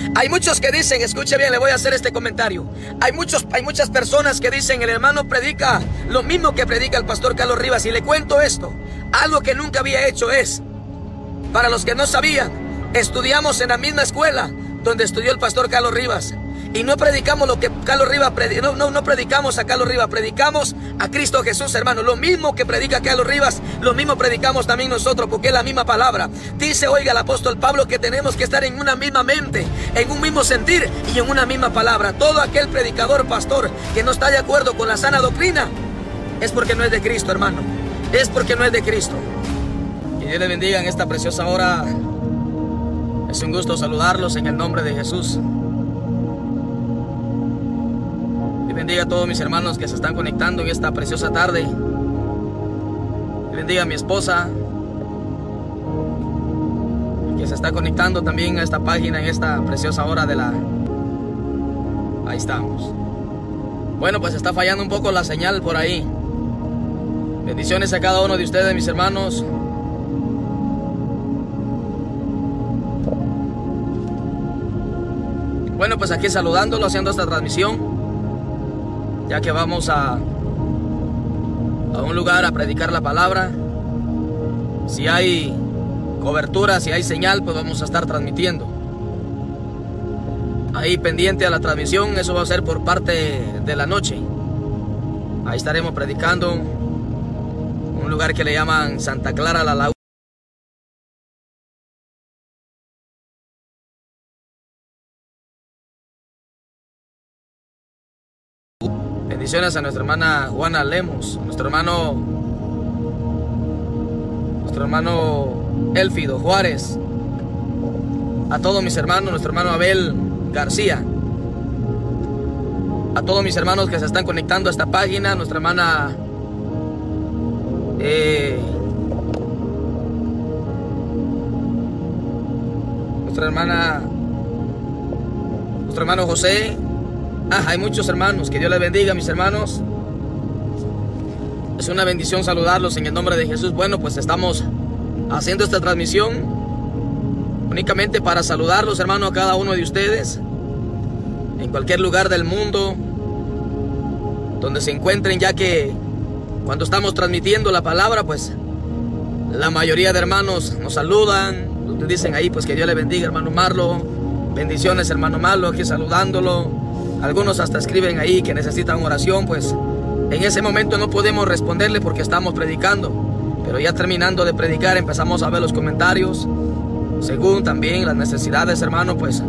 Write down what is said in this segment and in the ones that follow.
Hay muchos que dicen, escuche bien, le voy a hacer este comentario. Hay muchas personas que dicen, el hermano predica lo mismo que predica el pastor Carlos Rivas. Y le cuento esto, algo que nunca había hecho es, para los que no sabían, estudiamos en la misma escuela donde estudió el pastor Carlos Rivas. Y no predicamos lo que Carlos Rivas predicó, no predicamos a Carlos Rivas, predicamos a Cristo Jesús, hermano. Lo mismo que predica Carlos Rivas, lo mismo predicamos también nosotros, porque es la misma palabra. Dice, oiga, el apóstol Pablo, que tenemos que estar en una misma mente, en un mismo sentir y en una misma palabra. Todo aquel predicador, pastor, que no está de acuerdo con la sana doctrina, es porque no es de Cristo, hermano. Es porque no es de Cristo. Que Dios les bendiga en esta preciosa hora. Es un gusto saludarlos en el nombre de Jesús. Bendiga a todos mis hermanos que se están conectando en esta preciosa tarde. Bendiga a mi esposa que se está conectando también a esta página en esta preciosa hora de la... Ahí estamos. Bueno, pues está fallando un poco la señal por ahí. Bendiciones a cada uno de ustedes, mis hermanos. Bueno, pues aquí saludándolo, haciendo esta transmisión, ya que vamos a un lugar a predicar la palabra. Si hay cobertura, si hay señal, pues vamos a estar transmitiendo. Ahí pendiente a la transmisión, eso va a ser por parte de la noche. Ahí estaremos predicando un lugar que le llaman Santa Clara la Laguna. Bendiciones a nuestra hermana Juana Lemos, nuestro hermano Elfido Juárez, a todos mis hermanos, nuestro hermano Abel García, a todos mis hermanos que se están conectando a esta página, nuestra hermana nuestro hermano José. Hay muchos hermanos, que Dios les bendiga, mis hermanos. Es una bendición saludarlos en el nombre de Jesús. Bueno, pues estamos haciendo esta transmisión únicamente para saludarlos, hermanos, a cada uno de ustedes, en cualquier lugar del mundo donde se encuentren, ya que cuando estamos transmitiendo la palabra, pues la mayoría de hermanos nos saludan, nos dicen ahí, pues que Dios les bendiga, hermano Marlo. Bendiciones, hermano Marlo, aquí saludándolo. Algunos hasta escriben ahí que necesitan oración, pues en ese momento no podemos responderle porque estamos predicando. Pero ya terminando de predicar empezamos a ver los comentarios, según también las necesidades, hermano, pues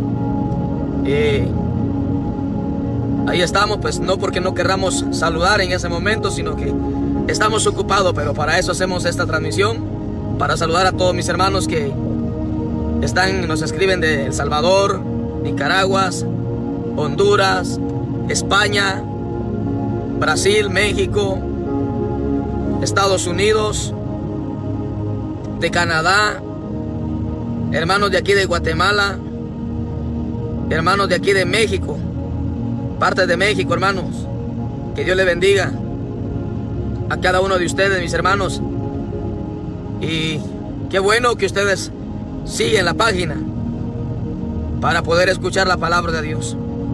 ahí estamos, pues no porque no querramos saludar en ese momento, sino que estamos ocupados, pero para eso hacemos esta transmisión, para saludar a todos mis hermanos que nos escriben de El Salvador, Nicaragua, Honduras, España, Brasil, México, Estados Unidos, de Canadá, hermanos de aquí de Guatemala, hermanos de aquí de México, parte de México, hermanos. Que Dios les bendiga a cada uno de ustedes, mis hermanos. Y qué bueno que ustedes siguen la página para poder escuchar la palabra de Dios.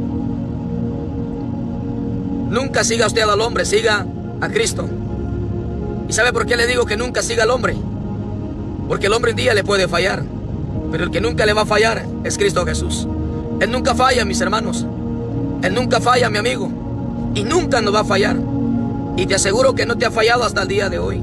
Nunca siga usted al hombre, siga a Cristo. ¿Y sabe por qué le digo que nunca siga al hombre? Porque el hombre un día le puede fallar, pero el que nunca le va a fallar es Cristo Jesús. Él nunca falla, mis hermanos. Él nunca falla, mi amigo. Y nunca nos va a fallar. Y te aseguro que no te ha fallado hasta el día de hoy.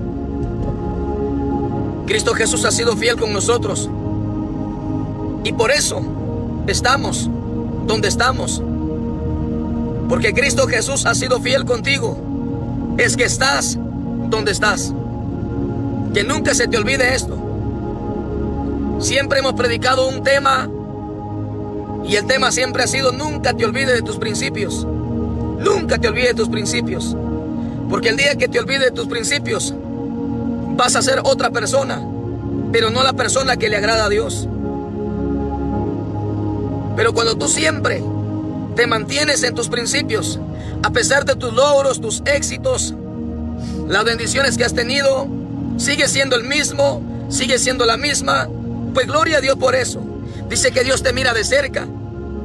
Cristo Jesús ha sido fiel con nosotros. Y por eso estamos donde estamos. Porque Cristo Jesús ha sido fiel contigo. Es que estás donde estás. Que nunca se te olvide esto. Siempre hemos predicado un tema, y el tema siempre ha sido: nunca te olvides de tus principios. Nunca te olvides de tus principios. Porque el día que te olvides de tus principios, vas a ser otra persona, pero no la persona que le agrada a Dios. Pero cuando tú siempre te mantienes en tus principios, a pesar de tus logros, tus éxitos, las bendiciones que has tenido, sigue siendo el mismo, sigue siendo la misma, pues gloria a Dios por eso. Dice que Dios te mira de cerca,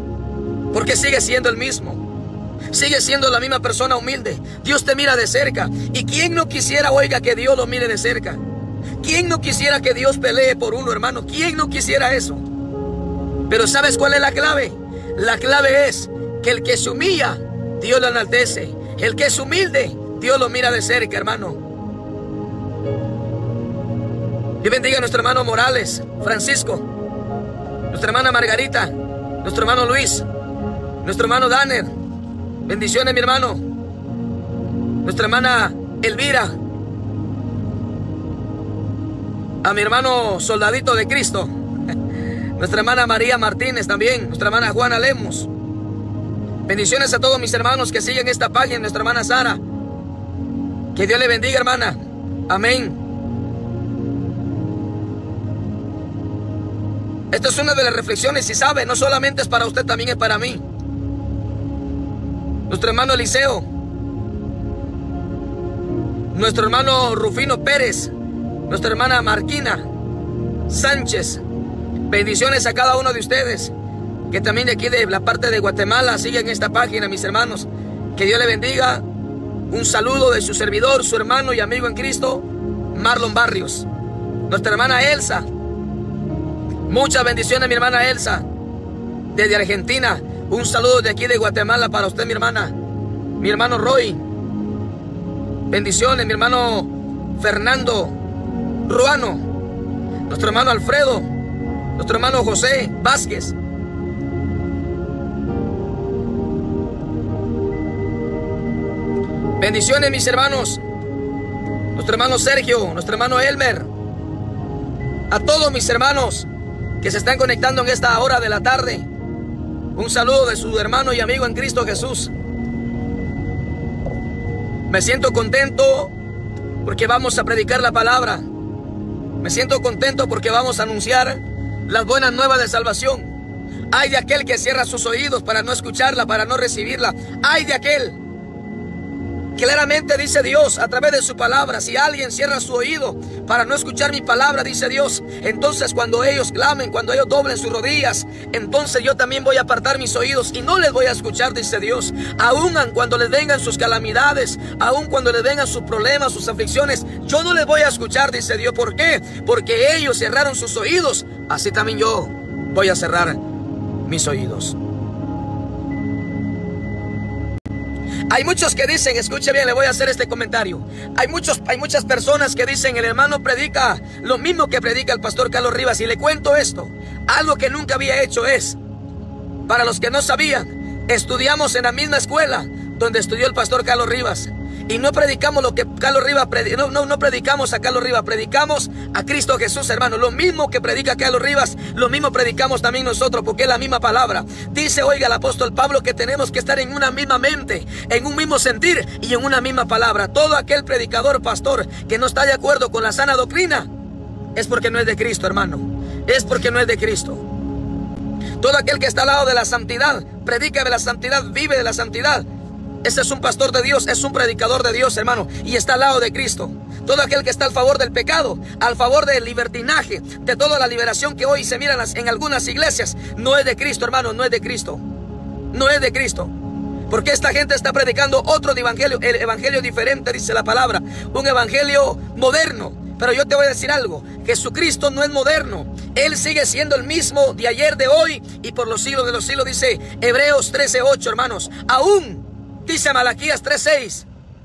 porque sigue siendo el mismo. Sigue siendo la misma persona humilde. Dios te mira de cerca. ¿Y quién no quisiera, oiga, que Dios lo mire de cerca? ¿Quién no quisiera que Dios pelee por uno, hermano? ¿Quién no quisiera eso? Pero ¿sabes cuál es la clave? La clave es que el que se humilla, Dios lo enaltece. El que es humilde, Dios lo mira de cerca, hermano. Dios bendiga a nuestro hermano Morales, Francisco, nuestra hermana Margarita, nuestro hermano Luis, nuestro hermano Danner. Bendiciones, mi hermano. Nuestra hermana Elvira. A mi hermano Soldadito de Cristo. Nuestra hermana María Martínez también. Nuestra hermana Juana Lemos. Bendiciones a todos mis hermanos que siguen esta página. Nuestra hermana Sara. Que Dios le bendiga, hermana. Amén. Esta es una de las reflexiones, y sabe, no solamente es para usted, también es para mí. Nuestro hermano Eliseo, nuestro hermano Rufino Pérez, nuestra hermana Marquina Sánchez. Bendiciones a cada uno de ustedes que también de aquí de la parte de Guatemala siguen esta página, mis hermanos. Que Dios le bendiga. Un saludo de su servidor, su hermano y amigo en Cristo, Marlon Barrios. Nuestra hermana Elsa. Muchas bendiciones, mi hermana Elsa, desde Argentina. Un saludo de aquí de Guatemala para usted, mi hermana. Mi hermano Roy. Bendiciones, mi hermano Fernando Ruano. Nuestro hermano Alfredo. Nuestro hermano José Vázquez. Bendiciones, mis hermanos. Nuestro hermano Sergio. Nuestro hermano Elmer. A todos mis hermanos que se están conectando en esta hora de la tarde. Un saludo de su hermano y amigo en Cristo Jesús. Me siento contento porque vamos a predicar la palabra. Me siento contento porque vamos a anunciar las buenas nuevas de salvación. Ay de aquel que cierra sus oídos para no escucharla, para no recibirla. Ay de aquel. Claramente dice Dios a través de su palabra: si alguien cierra su oído para no escuchar mi palabra, dice Dios, entonces cuando ellos clamen, cuando ellos doblen sus rodillas, entonces yo también voy a apartar mis oídos y no les voy a escuchar, dice Dios. Aún cuando les vengan sus calamidades, aún cuando les vengan sus problemas, sus aflicciones, yo no les voy a escuchar, dice Dios. ¿Por qué? Porque ellos cerraron sus oídos. Así también yo voy a cerrar mis oídos. Hay muchos que dicen, escuche bien, le voy a hacer este comentario. Hay muchas personas que dicen: el hermano predica lo mismo que predica el pastor Carlos Rivas. Y le cuento esto, algo que nunca había hecho es, para los que no sabían, estudiamos en la misma escuela donde estudió el pastor Carlos Rivas. Y no predicamos lo que Carlos Rivas no predicamos a Carlos Rivas, predicamos a Cristo Jesús, hermano. Lo mismo que predica Carlos Rivas, lo mismo predicamos también nosotros, porque es la misma palabra. Dice, oiga, el apóstol Pablo, que tenemos que estar en una misma mente, en un mismo sentir y en una misma palabra. Todo aquel predicador, pastor, que no está de acuerdo con la sana doctrina, es porque no es de Cristo, hermano. Es porque no es de Cristo. Todo aquel que está al lado de la santidad, predica de la santidad, vive de la santidad. Ese es un pastor de Dios, es un predicador de Dios, hermano, y está al lado de Cristo. Todo aquel que está al favor del pecado, al favor del libertinaje, de toda la liberación que hoy se mira en algunas iglesias, no es de Cristo, hermano, no es de Cristo. No es de Cristo. Porque esta gente está predicando otro evangelio, el evangelio diferente, dice la palabra, un evangelio moderno. Pero yo te voy a decir algo: Jesucristo no es moderno. Él sigue siendo el mismo de ayer, de hoy y por los siglos de los siglos, dice Hebreos 13:8, hermanos. Aún dice Malaquías 3:6.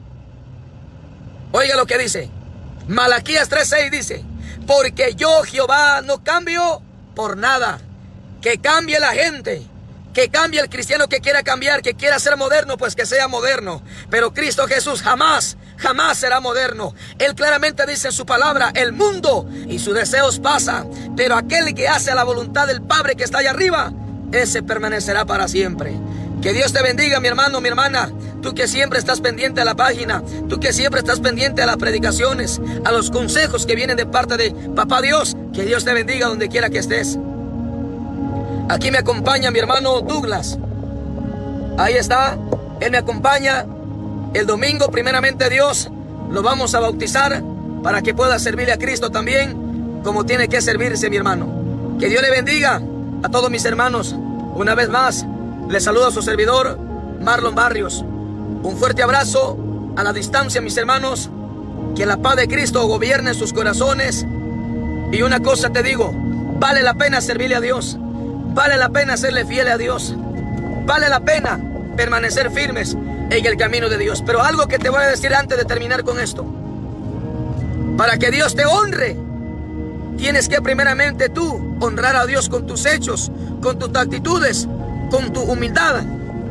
Oiga lo que dice Malaquías 3:6, dice: porque yo, Jehová, no cambio por nada. Que cambie la gente, que cambie el cristiano que quiera cambiar, que quiera ser moderno, pues que sea moderno. Pero Cristo Jesús jamás será moderno. Él claramente dice en su palabra: el mundo y sus deseos pasan, pero aquel que hace la voluntad del Padre que está allá arriba, ese permanecerá para siempre. Que Dios te bendiga, mi hermano, mi hermana. Tú que siempre estás pendiente a la página, tú que siempre estás pendiente a las predicaciones, a los consejos que vienen de parte de Papá Dios. Que Dios te bendiga donde quiera que estés. Aquí me acompaña mi hermano Douglas. Ahí está, él me acompaña. El domingo, primeramente Dios, lo vamos a bautizar para que pueda servirle a Cristo también como tiene que servirse, mi hermano. Que Dios le bendiga a todos mis hermanos. Una vez más, Les saluda a su servidor, Marlon Barrios. Un fuerte abrazo a la distancia, mis hermanos. Que la paz de Cristo gobierne sus corazones. Y una cosa te digo, vale la pena servirle a Dios. Vale la pena serle fiel a Dios. Vale la pena permanecer firmes en el camino de Dios. Pero algo que te voy a decir antes de terminar con esto. Para que Dios te honre, tienes que primeramente tú honrar a Dios con tus hechos, con tus actitudes, con tu humildad.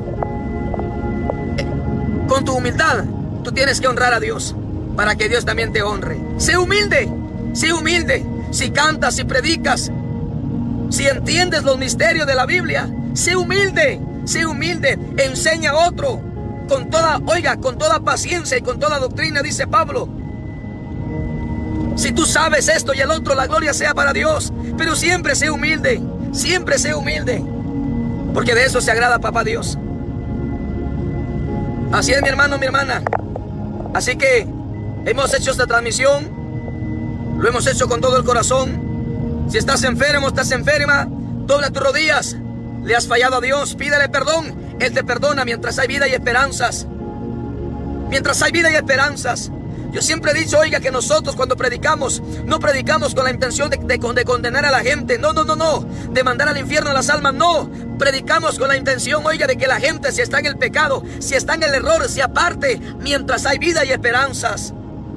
Con tu humildad, tú tienes que honrar a Dios para que Dios también te honre. Sé humilde, sé humilde. Si cantas, si predicas, si entiendes los misterios de la Biblia, sé humilde, sé humilde. Enseña a otro con toda, con toda paciencia y con toda doctrina, dice Pablo. Si tú sabes esto y el otro, la gloria sea para Dios. Pero siempre sé humilde, siempre sé humilde, porque de eso se agrada Papá Dios. Así es, mi hermano, mi hermana. Así que hemos hecho esta transmisión, lo hemos hecho con todo el corazón. Si estás enfermo, estás enferma, dobla tus rodillas. Le has fallado a Dios, pídele perdón. Él te perdona mientras hay vida y esperanzas. Mientras hay vida y esperanzas. Yo siempre he dicho, que nosotros cuando predicamos, no predicamos con la intención de condenar a la gente. No. De mandar al infierno a las almas, no. Predicamos con la intención, de que la gente, si está en el pecado, si está en el error, se aparte mientras hay vida y esperanzas.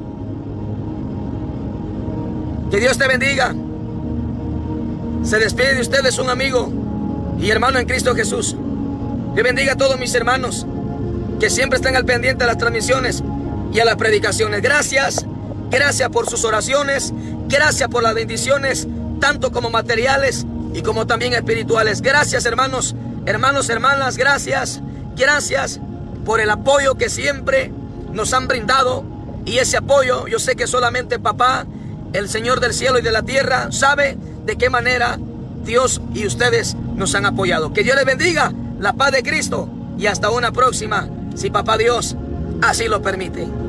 Que Dios te bendiga. Se despide de ustedes un amigo y hermano en Cristo Jesús. Que bendiga a todos mis hermanos que siempre están al pendiente de las transmisiones y a las predicaciones. Gracias por sus oraciones, gracias por las bendiciones, tanto como materiales y como también espirituales. Gracias, hermanos, hermanas, gracias por el apoyo que siempre nos han brindado. Y ese apoyo, yo sé que solamente Papá, el Señor del cielo y de la tierra, sabe de qué manera Dios y ustedes nos han apoyado. Que Dios les bendiga, la paz de Cristo, y hasta una próxima, si Papá Dios así lo permite.